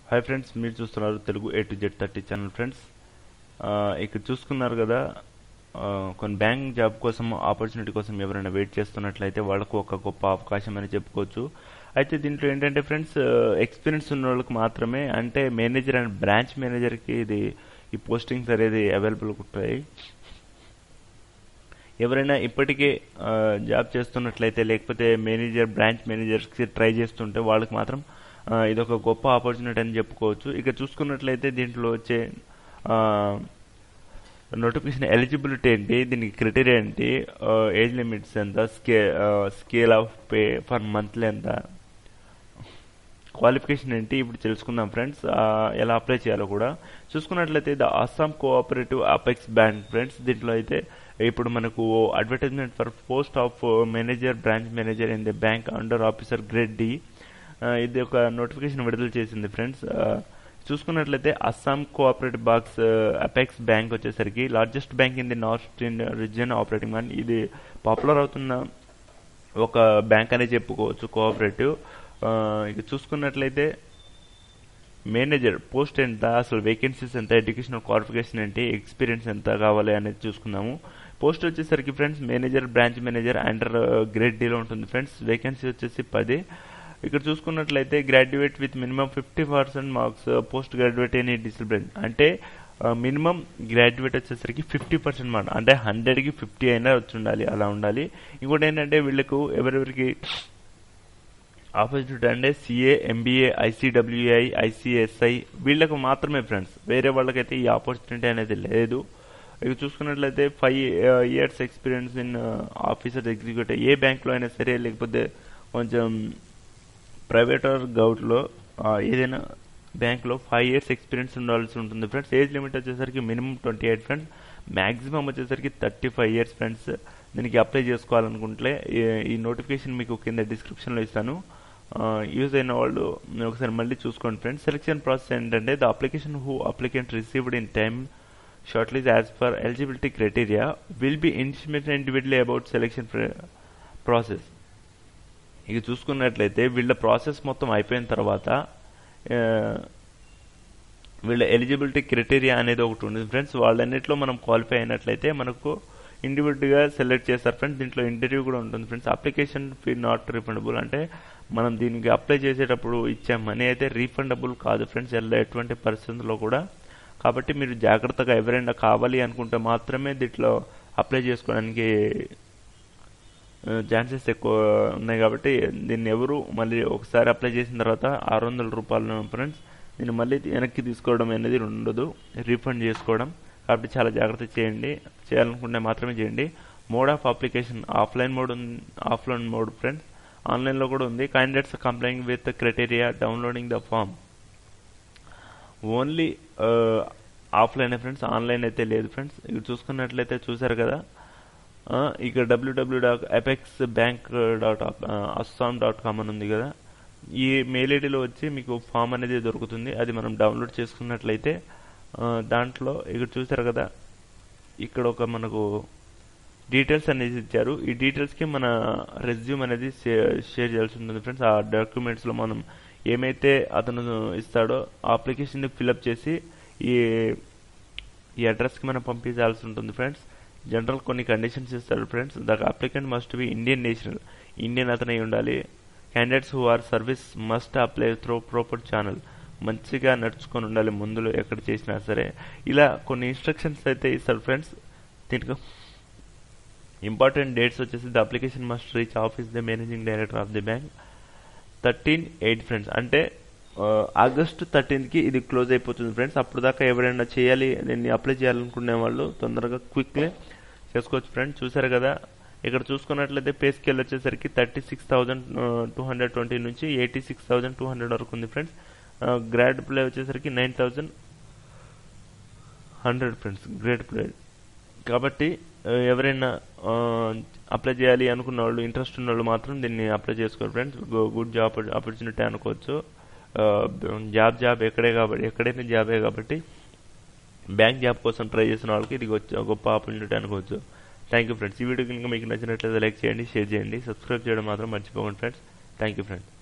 Hi friends, మీరు చూస్తున్నారు Telugu A to Z 30 channel friends. ఇక్కడ చూసుకున్నారు కదా, కొన్ని బ్యాంక్ జాబ్ కోసం ఆపర్చునిటీ కోసం ఎవరైనా వెయిట్ చేస్తున్నట్లయితే వాళ్ళకు ఒక గొప్ప అవకాశం అని చెప్పుకోవచ్చు. అయితే దీంట్లో ఏంటంటే ఫ్రెండ్స్, ఎక్స్పీరియన్స్ ఉన్న వాళ్ళకి మాత్రమే, అంటే మేనేజర్ అండ్ బ్రాంచ్ మేనేజర్కి ఈ పోస్టింగ్స్ అనేది అవైలబుల్ ఉంటాయి. ఎవరైనా ఇప్పటికే జాబ్ చేస్తున్నట్లయితే లేకపోతే మేనేజర్ బ్రాంచ్ మేనేజర్స్కి ట్రై చేస్తుంటే వాళ్ళకి మాత్రం ఇది ఒక గొప్ప ఆపర్చునిటీ అని చెప్పుకోవచ్చు. ఇక చూసుకున్నట్లయితే దీంట్లో వచ్చే నోటిఫికేషన్ ఎలిజిబిలిటీ ఏంటి, దీనికి క్రైటీరియా ఏంటి, ఏజ్ లిమిట్స్ ఎంత, scale of pay for monthly ఎంత, క్వాలిఫికేషన్ ఏంటి, ఇప్పుడు తెలుసుకుందాం ఫ్రెండ్స్. ఎలా అప్లై చేయాలో కూడా చూసుకున్నట్లయితే the Assam cooperative apex bank friends. దీంట్లో అయితే ఇప్పుడు మనకు advertisement for post of manager branch manager in the bank under officer grade D, ఇది ఒక నోటిఫికేషన్ విడుదల చేసింది ఫ్రెండ్స్. చూసుకున్నట్లయితే Assam cooperative box apex bank వచ్చేసరికి largest bank in the north Indian region operating one. ఇది పాపులర్ అవుతున్న ఒక బ్యాంక్ అనే చెప్పుకోవచ్చు, కోఆపరేటివ్. ఇక చూసుకున్నట్లయితే మేనేజర్ పోస్ట్ ఎంత, అసలు వేకెన్సీస్ ఎంత, ఎడ్యుకేషనల్ క్వాలిఫికేషన్ ఏంటి, ఎక్స్పీరియన్స్ ఎంత కావాలి అనేది చూసుకుందాము. పోస్ట్ వచ్చేసరికి friends manager branch manager under grade డీలో ఉంటుంది ఫ్రెండ్స్. వేకెన్సీ వచ్చేసి 10. ఇక్కడ చూసుకున్నట్లయితే graduate with minimum 50% marks, post graduate any discipline, అంటే మినిమం గ్రాడ్యుయేట్ వచ్చేసరికి 50% మాట, అంటే 100కి 50 అయినా వచ్చి ఉండాలి, అలా ఉండాలి. ఇంకోటి ఏంటంటే వీళ్ళకు ఎవరెవరికి ఆపర్చునిటీ అంటే CA, MBA, ICWI, ICSI వీళ్ళకు మాత్రమే ఫ్రెండ్స్, వేరే వాళ్ళకైతే ఈ ఆపర్చునిటీ అనేది లేదు. ఇక చూసుకున్నట్లయితే 5 years experience in officer executive, ఏ బ్యాంక్లో అయినా సరే, లేకపోతే కొంచెం ప్రైవేట్ ఆర్ గవర్నమెంట్లో ఏదైనా బ్యాంక్లో 5 years ఎక్స్పీరియన్స్ ఉండాల్సి ఉంటుంది ఫ్రెండ్స్. ఏజ్ లిమిట్ వచ్చేసరికి మినిమం 28 ఫ్రెండ్స్, మ్యాక్సిమం వచ్చేసరికి 35 years ఫ్రెండ్స్. దీనికి అప్లై చేసుకోవాలనుకుంటే ఈ నోటిఫికేషన్ మీకు కింద డిస్క్రిప్షన్లో ఇస్తాను, యూజ్ అయిన వాళ్ళు ఒకసారి మళ్ళీ చూసుకోండి ఫ్రెండ్స్. సెలెక్షన్ ప్రాసెస్ ఏంటంటే the application who applicant received in time shortlist as per eligibility criteria will be intimated individually about selection process. ఇక చూసుకున్నట్లయితే వీళ్ళ ప్రాసెస్ మొత్తం అయిపోయిన తర్వాత వీళ్ళ ఎలిజిబిలిటీ క్రైటీరియా అనేది ఒకటి ఉంది ఫ్రెండ్స్. వాళ్ళన్నింటిలో మనం క్వాలిఫై అయినట్లయితే మనకు ఇండివిజువల్గా సెలెక్ట్ చేస్తారు ఫ్రెండ్స్. దీంట్లో ఇంటర్వ్యూ కూడా ఉంటుంది friends. Application fee not refundable, అంటే మనం దీనికి అప్లై చేసేటప్పుడు ఇచ్చే మనీ అయితే రీఫండబుల్ కాదు ఫ్రెండ్స్, ఎటువంటి పరిస్థితుల్లో కూడా. కాబట్టి మీరు జాగ్రత్తగా ఎవరైనా కావాలి అనుకుంటే మాత్రమే దీంట్లో అప్లై చేసుకోవడానికి ఛాన్సెస్ ఎక్కువ ఉన్నాయి. కాబట్టి దీన్ని ఎవరు మళ్ళీ ఒకసారి అప్లై చేసిన తర్వాత 600 రూపాయలు ఫ్రెండ్స్, దీన్ని మళ్ళీ వెనక్కి తీసుకోవడం అనేది ఉండదు, రీఫండ్ చేసుకోవడం. కాబట్టి చాలా జాగ్రత్త చేయండి, చేయాలనుకుంటే మాత్రమే చేయండి. Mode of application offline mode friends, ఆన్లైన్లో కూడా ఉంది. Candidates complying with criteria downloading the form only offline friends, online అయితే లేదు ఫ్రెండ్స్. ఇక్కడ చూసుకున్నట్లయితే చూసారు కదా, ఇక్కడ www.apexbank.assam.com అని ఉంది కదా, ఈ మెయిల్ ఐడిలో వచ్చి మీకు ఫామ్ అనేది దొరుకుతుంది. అది మనం డౌన్లోడ్ చేసుకున్నట్లయితే దాంట్లో ఇక్కడ చూసారు కదా, ఇక్కడ ఒక మనకు డీటెయిల్స్ అనేది ఇచ్చారు. ఈ డీటెయిల్స్కి మన రెజ్యూమ్ అనేది షేర్ చేయాల్సి ఉంటుంది ఫ్రెండ్స్. ఆ డాక్యుమెంట్స్లో మనం ఏమైతే అతను ఇస్తాడో ఆ అప్లికేషన్ని ఫిలప్ చేసి ఈ అడ్రస్కి మనం పంపించాల్సి ఉంటుంది ఫ్రెండ్స్. జనరల్ కొన్ని కండిషన్స్ ఇస్తారు friends. The applicant must be Indian national, Indian అతనై ఉండాలి. Candidates who are service must apply through proper channel, మంచిగా నడుచుకొని ఉండాలి ముందులో ఎక్కడ చేసినా సరే. ఇలా కొన్ని ఇన్స్ట్రక్షన్స్ అయితే ఇస్తారు ఫ్రెండ్స్. దీనికి ఇంపార్టెంట్ డేట్స్ వచ్చేసి the application must reach office the managing director of the bank 13/8 friends, అంటే ఆగస్టు 13కి ఇది క్లోజ్ అయిపోతుంది ఫ్రెండ్స్. అప్పుడు దాకా ఎవరైనా చేయాలి, దీన్ని అప్లై చేయాలనుకునే వాళ్ళు తొందరగా క్విక్లీ చేసుకోవచ్చు ఫ్రెండ్స్. చూసారు కదా, ఇక్కడ చూసుకున్నట్లయితే పే స్కేల్ వచ్చేసరికి 36,220 నుంచి 86,200 వరకు ఉంది ఫ్రెండ్స్. గ్రాడ్ ప్లే వచ్చేసరికి 9,100 ఫ్రెండ్స్, గ్రేడ్ ప్లే. కాబట్టి ఎవరైనా అప్లై చేయాలి అనుకున్న వాళ్ళు, ఇంట్రెస్ట్ ఉన్న వాళ్ళు మాత్రం దీన్ని అప్లై చేసుకోవాలి ఫ్రెండ్స్. గుడ్ జాబ్ ఆపర్చునిటీ అనుకోవచ్చు. జాబ్ ఎక్కడైనా జాబే కాబట్టి బ్యాంక్ జాబ్ కోసం ట్రై చేసిన వాళ్ళకి ఇది గొప్ప ఆపర్చునిటీ అనుకోవచ్చు. Thank you friends. ఈ వీడియో కనుక మీకు నచ్చినట్లయితే లైక్ చేయండి, షేర్ చేయండి, సబ్స్క్రైబ్ చేయడం మాత్రం మర్చిపోకండి ఫ్రెండ్స్. Thank you friends.